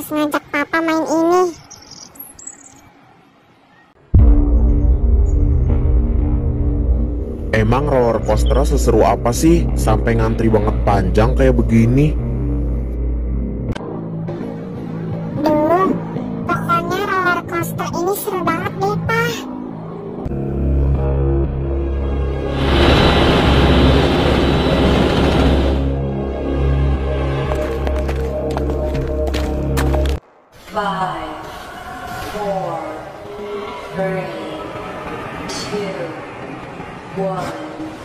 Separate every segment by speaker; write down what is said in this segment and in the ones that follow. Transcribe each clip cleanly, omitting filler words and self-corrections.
Speaker 1: harus ngajak papa main ini.
Speaker 2: Emang roller coaster seseru apa sih sampai ngantri banget panjang kayak begini?
Speaker 1: Duh, pokoknya roller coaster ini seru banget deh, Pak.
Speaker 3: Five, four, three, two, one.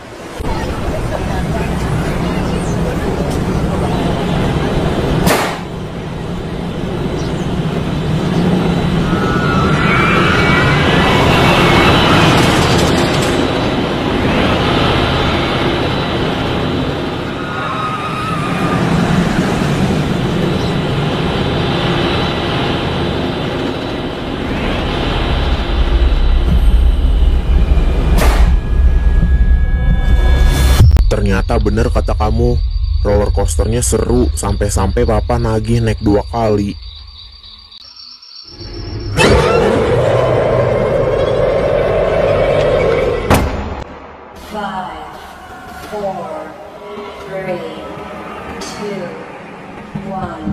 Speaker 2: Ternyata bener kata kamu, roller coasternya seru sampai-sampai papa nagih naik 2 kali.
Speaker 3: Five, four, three, two, one.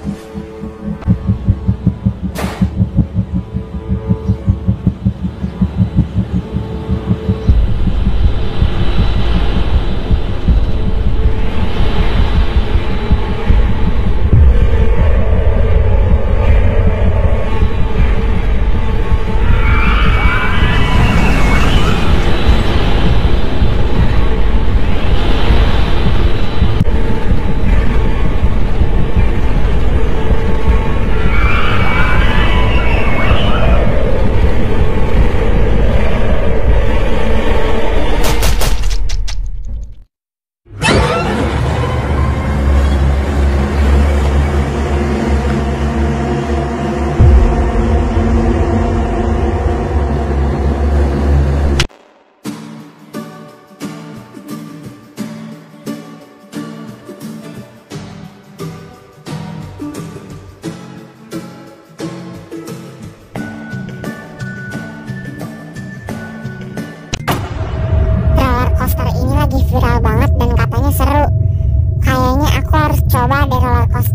Speaker 1: Roller coaster ini lagi viral banget dan katanya seru. Kayaknya aku harus coba deh roller coaster